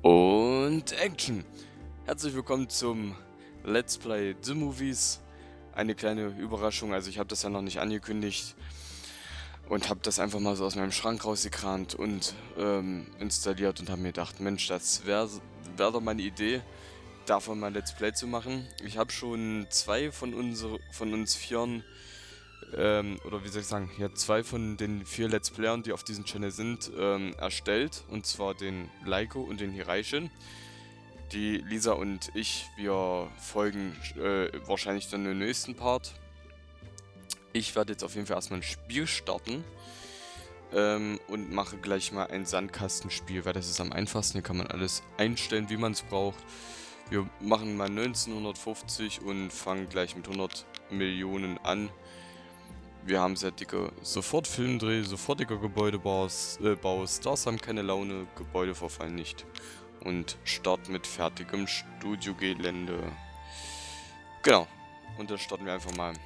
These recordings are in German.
Und Action! Herzlich willkommen zum Let's Play The Movies. Eine kleine Überraschung, also ich habe das ja noch nicht angekündigt und habe das einfach mal so aus meinem Schrank rausgekramt und installiert und habe mir gedacht, Mensch, das wär doch mal eine Idee, davon mal Let's Play zu machen. Ich habe schon zwei von uns Vieren, oder wie soll ich sagen, ja, zwei von den 4 Let's Playern, die auf diesem Channel sind, erstellt. Und zwar den Laiko und den Hiraishin. Die Lisa und ich, wir folgen wahrscheinlich dann im nächsten Part. Ich werde jetzt auf jeden Fall erstmal ein Spiel starten. Und mache gleich mal ein Sandkastenspiel, weil das ist am einfachsten. Hier kann man alles einstellen, wie man es braucht. Wir machen mal 1950 und fangen gleich mit 100 Millionen an. Wir haben sehr dicke Sofort-Filmdreh, sofortiger Gebäudebau, Stars haben keine Laune, Gebäude verfallen nicht. Und Start mit fertigem Studiogelände. Genau. Und dann starten wir einfach mal.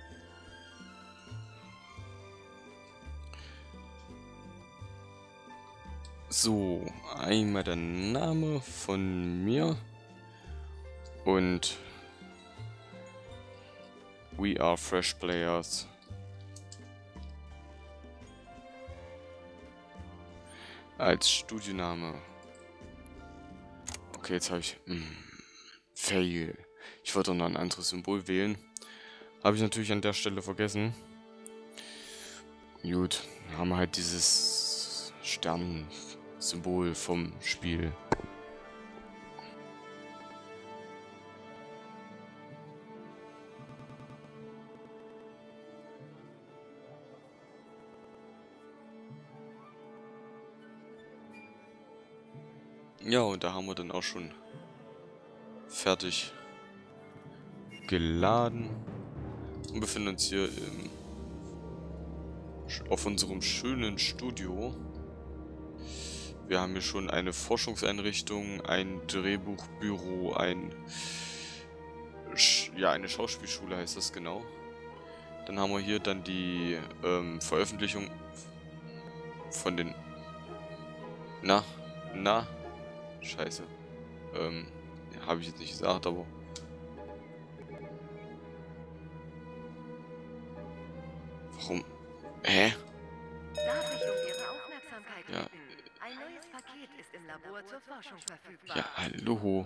So, einmal der Name von mir. Und we are fresh players. Als Studioname. Okay, jetzt habe ich... Fail. Ich wollte noch ein anderes Symbol wählen. Habe ich natürlich an der Stelle vergessen. Gut, dann haben wir halt dieses Sternensymbol vom Spiel. Ja, und da haben wir dann auch schon fertig geladen und befinden uns hier auf unserem schönen Studio. Wir haben hier schon eine Forschungseinrichtung, ein Drehbuchbüro, eine Schauspielschule heißt das genau. Dann haben wir hier dann die Veröffentlichung von den... Scheiße. Habe ich jetzt nicht gesagt, aber... Warum? Hä? Darf ich um Ihre Aufmerksamkeit bitten? Ja. Ein neues Paket ist im Labor zur Forschung verfügbar. Ja, hallo.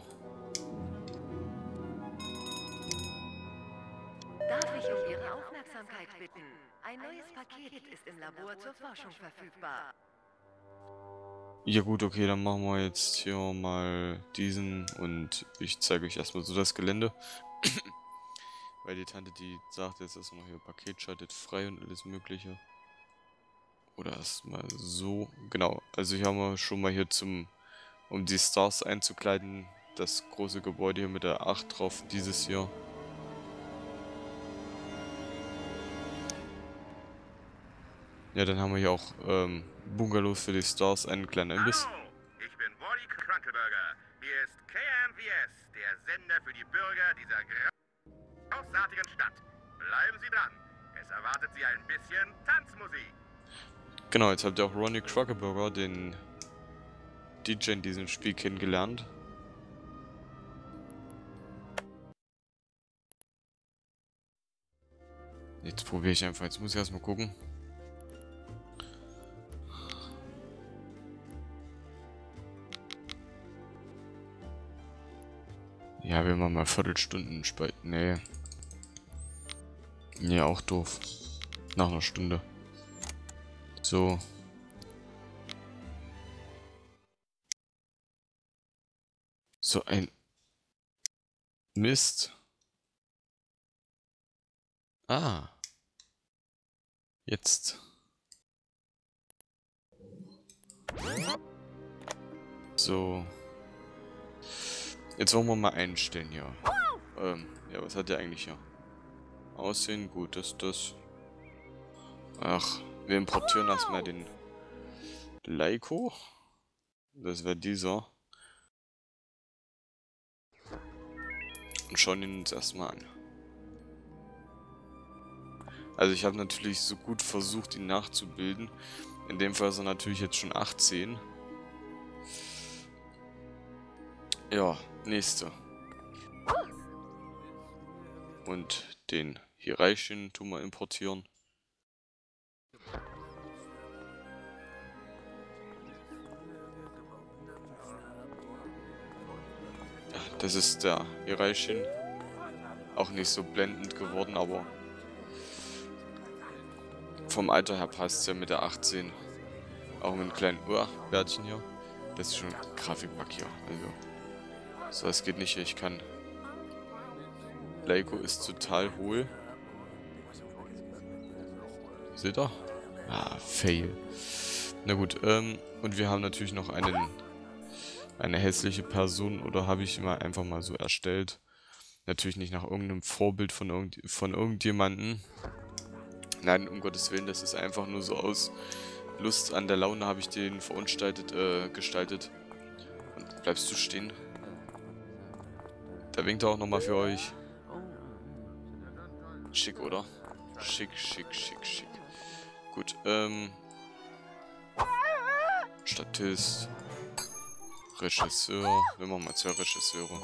Darf ich um Ihre Aufmerksamkeit bitten? Ein neues Paket ist im Labor zur Forschung verfügbar. Ja gut, okay, dann machen wir jetzt hier mal diesen und ich zeige euch erstmal so das Gelände. Weil die Tante, die sagt jetzt erstmal hier, Paket schaltet frei und alles mögliche. Oder erstmal so. Genau, also hier haben wir schon mal hier um die Stars einzukleiden, das große Gebäude hier mit der 8 drauf, dieses hier. Ja, dann haben wir hier auch Bungalows für die Stars, einen kleinen Imbiss. Hallo, ich bin Wally Krunkelberger. Hier ist KMVS, der Sender für die Bürger dieser großartigen Stadt. Bleiben Sie dran. Es erwartet Sie ein bisschen Tanzmusik. Genau, jetzt habt ihr auch Ronnie Krockeberger, den DJ in diesem Spiel, kennengelernt. Jetzt probiere ich einfach, jetzt muss ich erstmal gucken. Ja, wir machen mal Viertelstunden spät. Nee. Nee, auch doof. Nach einer Stunde. So. So ein Mist. Ah. Jetzt. So. Jetzt wollen wir mal einstellen hier. Ja, was hat der eigentlich hier? Aussehen, gut, das. Ach, wir importieren erstmal den Laiko. Das wäre dieser. Und schauen ihn uns erstmal an. Also ich habe natürlich so gut versucht, ihn nachzubilden. In dem Fall ist er natürlich jetzt schon 18. Ja, nächste. Und den Hiraishin tun wir importieren. Ja, das ist der Hiraishin. Auch nicht so blendend geworden, aber vom Alter her passt ja mit der 18. Auch mit einem kleinen Bärtchen hier. Das ist schon ein Grafikbug hier. Also, so, es geht nicht. Ich kann. Leiko ist total hohl. Seht ihr? Ah, fail. Na gut, und wir haben natürlich noch eine hässliche Person, oder habe ich mal einfach mal so erstellt. Natürlich nicht nach irgendeinem Vorbild von irgendjemandem. Nein, um Gottes Willen, das ist einfach nur so aus Lust an der Laune habe ich den gestaltet. Und bleibst du stehen? Da winkt er auch nochmal für euch. Schick, oder? Schick, schick, schick, schick. Gut, Statist. Regisseur. Wir machen mal 2 Regisseure.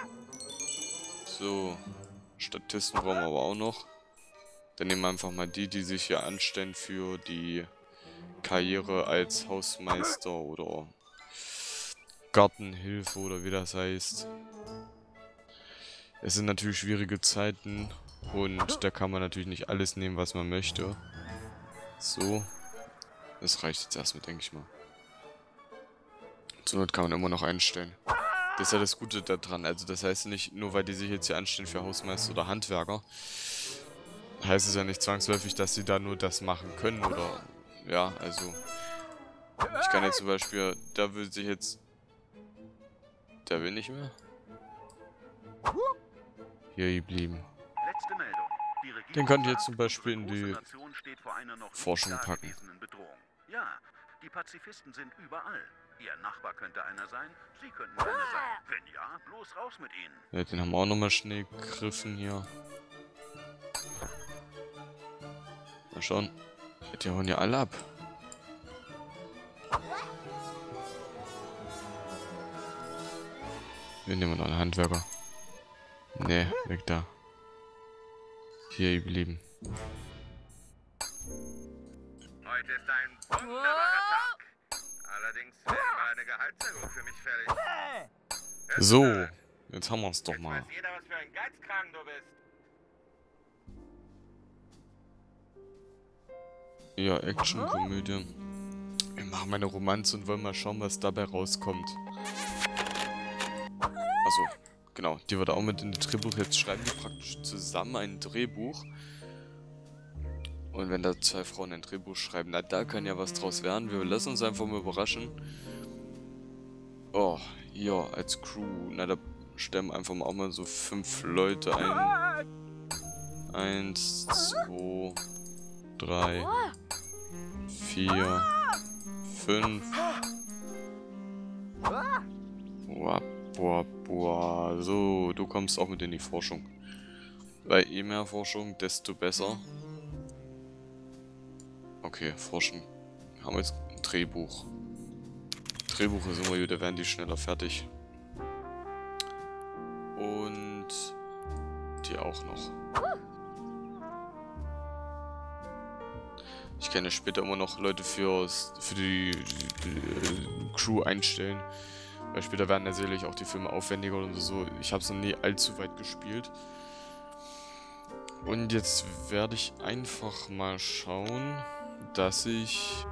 So. Statisten brauchen wir aber auch noch. Dann nehmen wir einfach mal die sich hier anstellen für die Karriere als Hausmeister oder Gartenhilfe oder wie das heißt. Es sind natürlich schwierige Zeiten und da kann man natürlich nicht alles nehmen, was man möchte. So. Das reicht jetzt erstmal, denke ich mal. Zur Not kann man immer noch einstellen. Das ist ja das Gute daran. Also das heißt nicht, nur weil die sich jetzt hier anstellen für Hausmeister oder Handwerker, heißt es ja nicht zwangsläufig, dass sie da nur das machen können oder... Ja, also... Ich kann jetzt zum Beispiel... Der will sich jetzt... Der will nicht mehr? Hier geblieben. Letzte Meldung. Die Regierung Den kann ich jetzt zum Beispiel in sagt, die unsere Nation steht vor einer noch nie Forschung packen. dagewesenen Bedrohung. Ja, die Pazifisten sind überall. Ihr Nachbar könnte einer sein, Sie könnten einer sein. Wenn ja, bloß raus mit ihnen. Ja, den haben wir auch nochmal schnell gegriffen hier. Mal schauen. Die hauen ja alle ab. Wir nehmen noch einen Handwerker. Nee, weg da. Hier geblieben. Heute ist ein wunderbarer Tag. Allerdings wäre mal eine Gehaltserhöhung für mich fällig. Hörst So, du? jetzt haben wir es doch Jetzt mal. weiß jeder, was für ein Geizkragen du bist. Ja, Action-Komödie. Wir machen mal eine Romanze und wollen mal schauen, was dabei rauskommt. Achso, genau. Die wird auch mit in das Drehbuch. Jetzt schreiben die praktisch zusammen ein Drehbuch. Und wenn da 2 Frauen ein Drehbuch schreiben, na da kann ja was draus werden. Wir lassen uns einfach mal überraschen. Oh, ja, als Crew. Na, da stellen wir einfach mal auch mal so 5 Leute ein. 1, 2, 3, 4, 5. Boah, boah, boah. So, du kommst auch mit in die Forschung. Weil je mehr Forschung, desto besser. Okay, Forschen. Haben wir jetzt ein Drehbuch. Drehbuch ist immer gut, da werden die schneller fertig. Und die auch noch. Ich kann ja später immer noch Leute für die Crew einstellen. Weil später werden ja sicherlich auch die Filme aufwendiger oder so. Ich habe es noch nie allzu weit gespielt. Und jetzt werde ich einfach mal schauen, dass ich...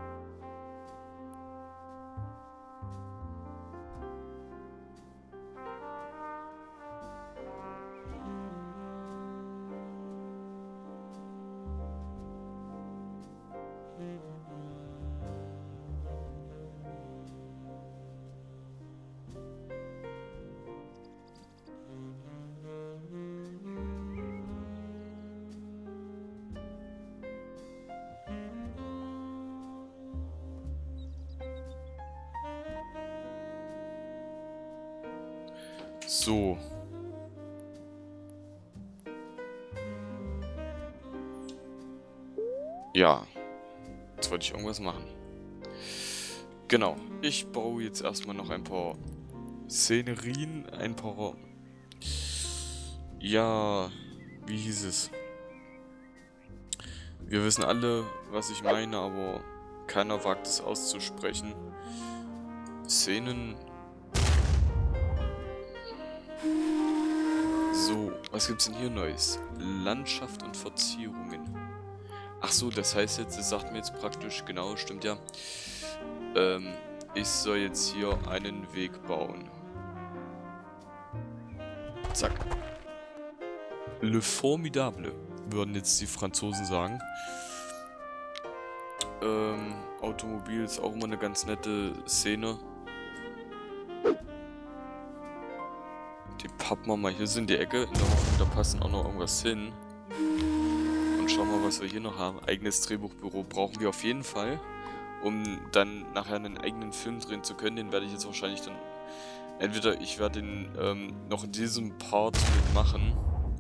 So. Ja. Jetzt wollte ich irgendwas machen. Genau. Ich baue jetzt erstmal noch ein paar Szenerien, ein paar... Ja, wie hieß es? Wir wissen alle, was ich meine, aber keiner wagt es auszusprechen. Szenen... So, was gibt's denn hier Neues? Landschaft und Verzierungen. Ach so, das heißt jetzt, es sagt mir jetzt praktisch, genau, stimmt ja. Ich soll jetzt hier einen Weg bauen. Zack. Le Formidable, würden jetzt die Franzosen sagen. Automobil ist auch immer eine ganz nette Szene. Die pappen wir mal hier so in die Ecke, in der Hoffnung, da passen auch noch irgendwas hin. Und schauen wir mal, was wir hier noch haben. Eigenes Drehbuchbüro brauchen wir auf jeden Fall, um dann nachher einen eigenen Film drehen zu können. Den werde ich jetzt wahrscheinlich dann... Entweder ich werde den noch in diesem Part mitmachen.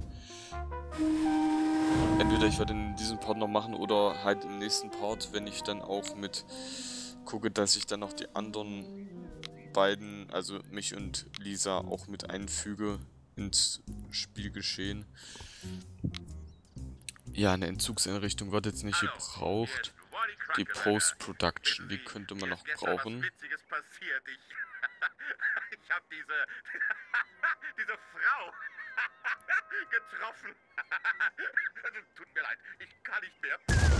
Entweder ich werde in diesem Part noch machen oder halt im nächsten Part, wenn ich dann auch mit gucke, dass ich dann noch die anderen beiden, also mich und Lisa, auch mit einfüge ins Spielgeschehen. Ja, eine Entzugseinrichtung wird jetzt nicht gebraucht. Die Post-Production, die könnte man noch brauchen. Witziges passiert. Ich habe diese Frau getroffen. Tut mir leid, ich kann nicht mehr.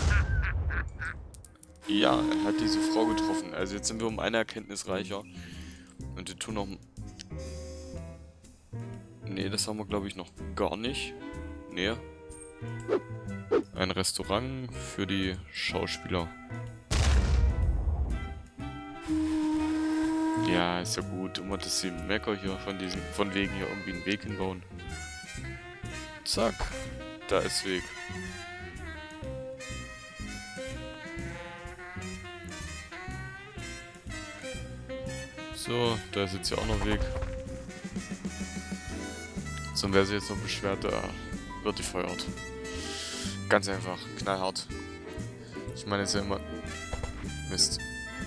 Ja, er hat diese Frau getroffen. Also jetzt sind wir um eine Erkenntnis reicher. Und wir tun noch... Nee, das haben wir glaube ich noch gar nicht. Nee. Ein Restaurant für die Schauspieler. Ja, ist ja gut. Immer dass sie Mecker hier von wegen hier irgendwie einen Weg hinbauen. Zack. Da ist Weg. So, da ist jetzt ja auch noch Weg. So, und wer sich jetzt noch beschwert, wird gefeuert. Ganz einfach, knallhart. Ich meine, es ist ja immer... Mist.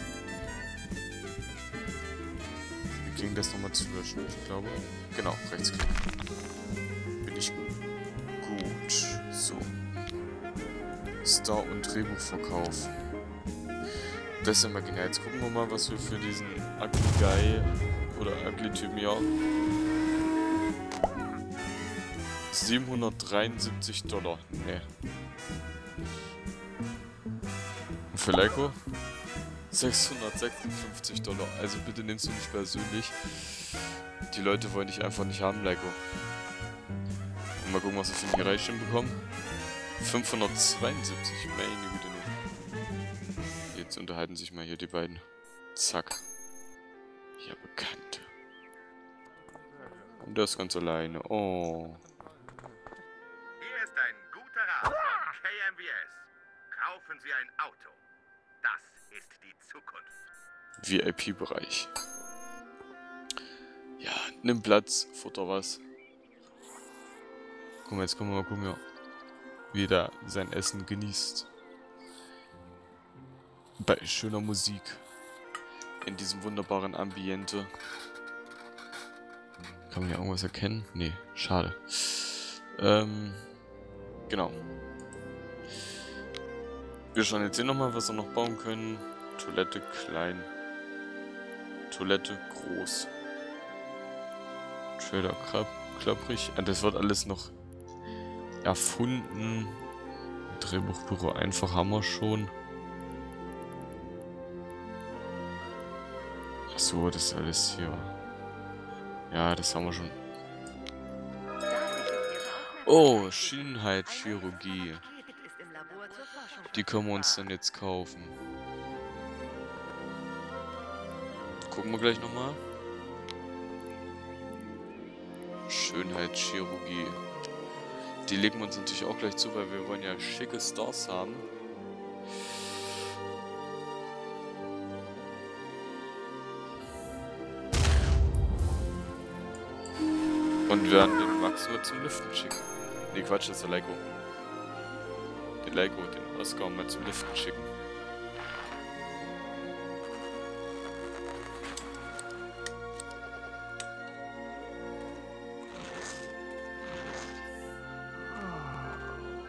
Wie ging das nochmal zu löschen? Ich glaube... Genau, rechtsklick. Bin ich gut. So. Star- und Drehbuchverkauf. Das ist ja mal genial. Jetzt gucken wir mal, was wir für diesen Ugly Guy oder Ugly Typen hier... $773. Nee. Und für Leiko? $656. Also bitte nimmst du nicht persönlich. Die Leute wollen dich einfach nicht haben, Leiko. Und mal gucken, was wir für einen Gereichchen bekommen. 572. Meine Güte nur. Jetzt unterhalten sich mal hier die beiden. Zack. Ja, Bekannte. Und das ganz alleine. Oh. Hier ist ein guter Rat von KMVS. Kaufen Sie ein Auto. Das ist die Zukunft. VIP-Bereich. Ja, nimm Platz, futter was. Guck mal, jetzt können wir mal gucken, ja, wie er sein Essen genießt. Bei schöner Musik. In diesem wunderbaren Ambiente. Kann man hier irgendwas erkennen? Nee, schade. Genau. Wir schauen jetzt hier nochmal, was wir noch bauen können. Toilette klein. Toilette groß. Trailer klapprig. Das wird alles noch erfunden. Drehbuchbüro einfach haben wir schon. Achso, das ist alles hier. Ja, das haben wir schon. Oh, Schönheitschirurgie. Die können wir uns dann jetzt kaufen. Gucken wir gleich nochmal. Schönheitschirurgie. Die legen wir uns natürlich auch gleich zu, weil wir wollen ja schicke Stars haben. Und werden den Max nur zum Liften schicken. Nee, Quatsch, das ist der Leiko. Den Leiko, den Oscar mal zum Liften schicken.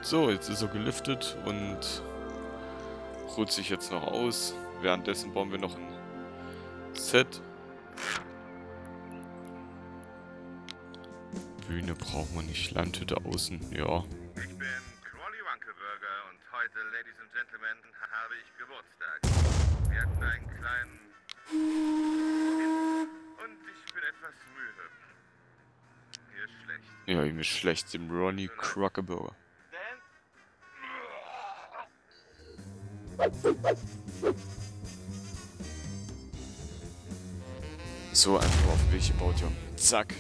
So, jetzt ist er geliftet und ruht sich jetzt noch aus. Währenddessen bauen wir noch ein Set. Bühne brauchen wir nicht. Landhütte außen, ja. Ich bin Crawley Wankelburger und heute, Ladies and Gentlemen, habe ich Geburtstag. Wir hatten einen kleinen... Und ich bin etwas müde. Mir ist schlecht. Ja, ihm ist schlecht, dem Ronnie Crockerburger. So einfach auf den Weg gebaut, ja. Zack.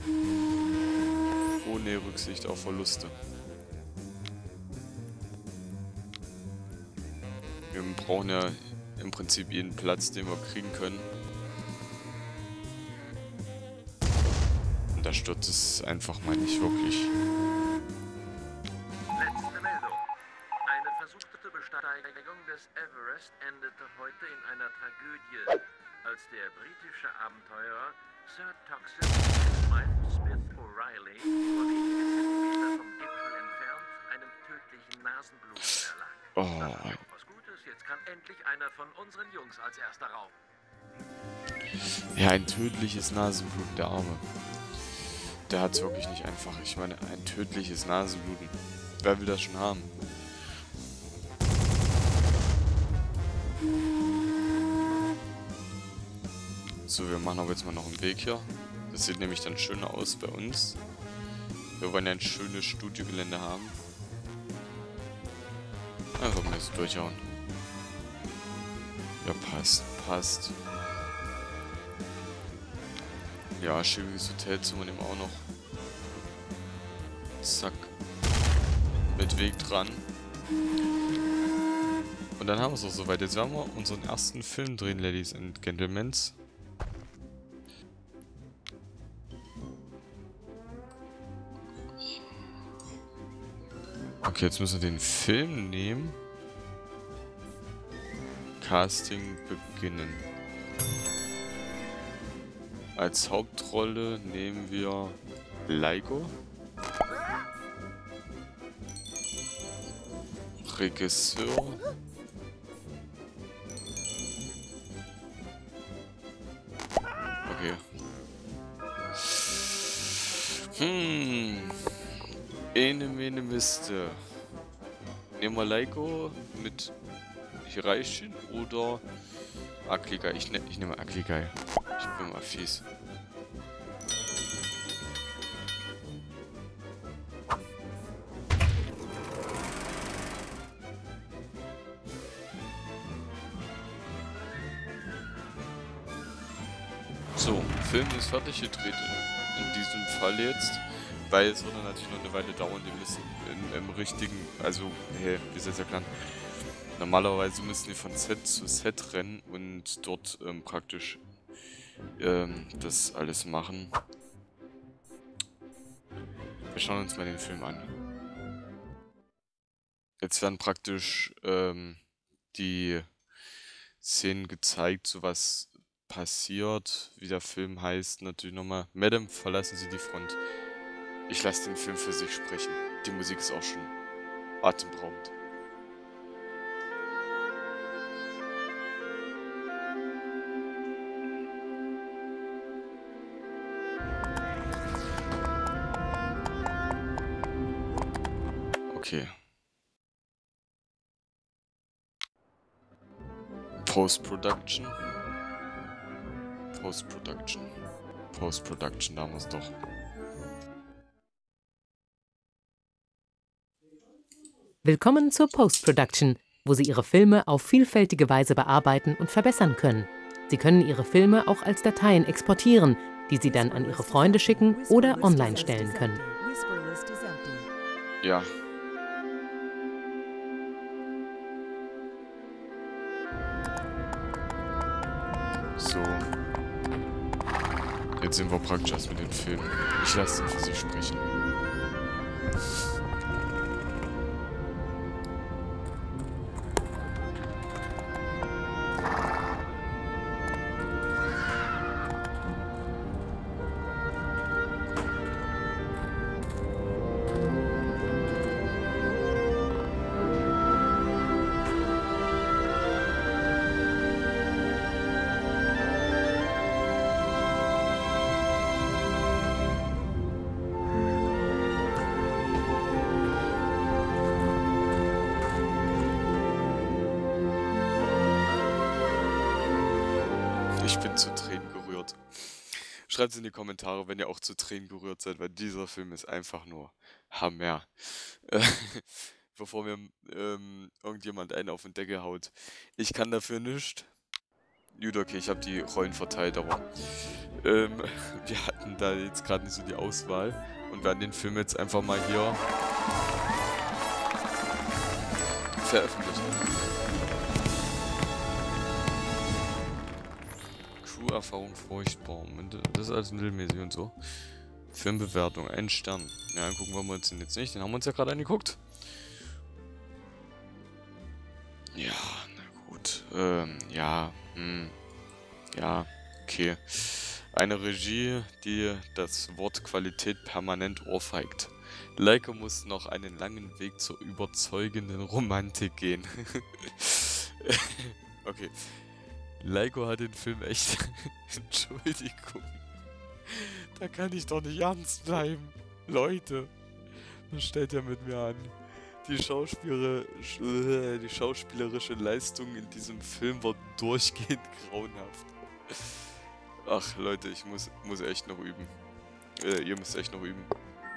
Ohne Rücksicht auf Verluste. Wir brauchen ja im Prinzip jeden Platz, den wir kriegen können. Und da stört es einfach mal nicht wirklich. Letzte Meldung. Eine versuchte Besteigung des Everest endete heute in einer Tragödie, als der britische Abenteurer Sir Toxin Smith O'Reilly nur wenige Zentimeter vom Gipfel entfernt einem tödlichen Nasenbluten erlag. Das hat doch was Gutes, jetzt kann endlich einer von unseren Jungs als erster rauf. Ja, ein tödliches Nasenbluten, der Arme. Der hat's wirklich nicht einfach. Ich meine, ein tödliches Nasenbluten. Wer will das schon haben? So, wir machen aber jetzt mal noch einen Weg hier. Das sieht nämlich dann schöner aus bei uns. Wir wollen ja ein schönes Studiogelände haben. Einfach mal so durchhauen. Ja, passt, passt. Ja, schönes Hotelzimmer nehmen wir auch noch. Zack. Mit Weg dran. Und dann haben wir es auch soweit. Jetzt werden wir unseren ersten Film drehen, Ladies and Gentlemen. Okay, jetzt müssen wir den Film nehmen. Casting beginnen. Als Hauptrolle nehmen wir Laigo. Regisseur. Okay. Ene mene Miste. Nehmen wir Laigo mit Hiraishin oder Akligai. Ich nehme Akligai. Ich bin mal fies. So, Film ist fertig gedreht in diesem Fall jetzt, weil es würde natürlich noch eine Weile dauern, wir müssen im richtigen, also, hey, wie ist das erklären? Normalerweise müssen wir von Set zu Set rennen und dort praktisch das alles machen. Wir schauen uns mal den Film an. Jetzt werden praktisch die Szenen gezeigt, so was passiert, wie der Film heißt. Natürlich nochmal, Madame, verlassen Sie die Front. Ich lasse den Film für sich sprechen. Die Musik ist auch schon atemberaubend. Okay. Post-Production. Post-Production. Post-Production, da haben wir es doch. Willkommen zur Post-Production, wo Sie Ihre Filme auf vielfältige Weise bearbeiten und verbessern können. Sie können Ihre Filme auch als Dateien exportieren, die Sie dann an Ihre Freunde schicken oder online stellen können. Ja. So. Jetzt sind wir praktisch erst mit dem Film. Ich lasse ihn für sich sprechen. zu Tränen gerührt. Schreibt es in die Kommentare, wenn ihr auch zu Tränen gerührt seid, weil dieser Film ist einfach nur Hammer. Äh, Bevor mir irgendjemand einen auf den Deckel haut. Ich kann dafür nichts. Gut, okay, ich habe die Rollen verteilt, aber wir hatten da jetzt gerade nicht so die Auswahl und werden den Film jetzt einfach mal hier veröffentlichen. Crew-Erfahrung furchtbar. Das ist alles mittelmäßig und so. Filmbewertung, 1 Stern. Ja, dann gucken wir uns den jetzt nicht. Den haben wir uns ja gerade angeguckt. Ja, na gut. Ja, ja, okay. Eine Regie, die das Wort Qualität permanent ohrfeigt. Leica muss noch einen langen Weg zur überzeugenden Romantik gehen. Okay. Leica hat den Film echt... Entschuldigung. Da kann ich doch nicht ernst bleiben. Leute, was stellt ihr mit mir an? Die schauspielerische Leistung in diesem Film war durchgehend grauenhaft. Ach Leute, ich muss echt noch üben. Ihr müsst echt noch üben.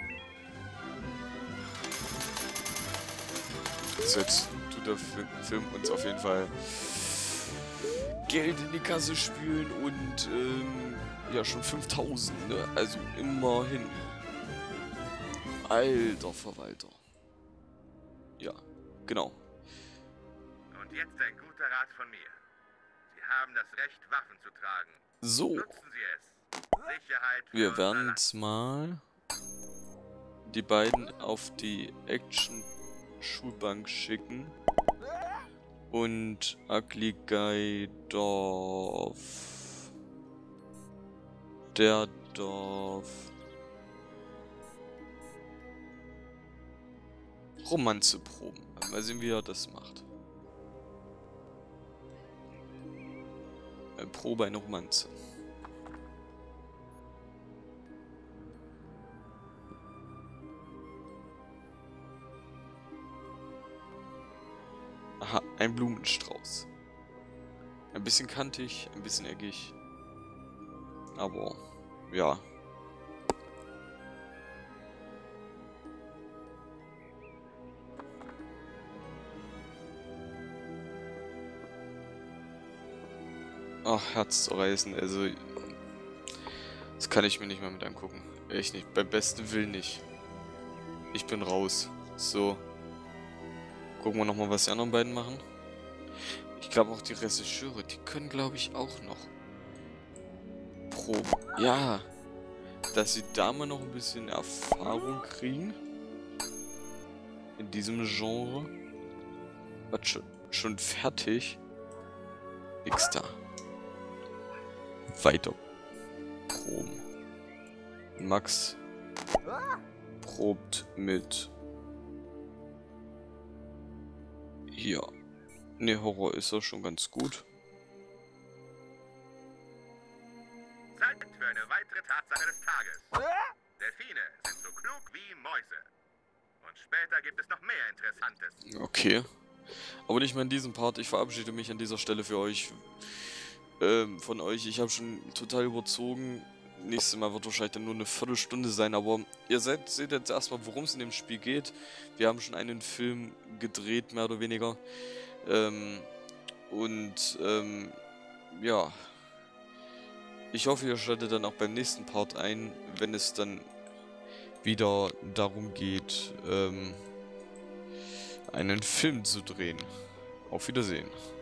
So, jetzt tut der Film uns auf jeden Fall Geld in die Kasse spülen und ja schon 5000, ne? Also immerhin. Alter Verwalter. Ja, genau. Und jetzt ein guter Rat von mir. Sie haben das Recht, Waffen zu tragen. So. Nutzen Sie es. Sicherheit für Wir unser werden Land. jetzt mal die beiden auf die Action-Schulbank schicken. Und Ugly Guy der darf Romanze proben. Mal sehen, wie er das macht. Probe eine Romanze. Aha, ein Blumenstrauß. Ein bisschen kantig, ein bisschen eckig. Aber, ja. Ach, herzzerreißend, also... Das kann ich mir nicht mal mit angucken. Echt nicht, beim besten Willen nicht. Ich bin raus. So. Gucken wir nochmal, was die anderen beiden machen. Ich glaube auch die Regisseure, die können glaube ich auch noch proben. Ja, dass sie da mal noch ein bisschen Erfahrung kriegen. In diesem Genre. Was, schon fertig? Nix da. Weiter proben. Max probt mit... Ja. Ne, Horror ist doch schon ganz gut. Zeit für eine weitere Tatsache des Tages. Delfine sind so klug wie Mäuse. Und später gibt es noch mehr Interessantes. Okay. Aber nicht mehr in diesem Part. Ich verabschiede mich an dieser Stelle für euch. Von euch. Ich habe schon total überzogen. Nächstes Mal wird wahrscheinlich dann nur eine Viertelstunde sein. Aber ihr seht jetzt erstmal, worum es in dem Spiel geht. Wir haben schon einen Film gedreht, mehr oder weniger. Ja. Ich hoffe, ihr schaltet dann auch beim nächsten Part ein, wenn es dann wieder darum geht, einen Film zu drehen. Auf Wiedersehen.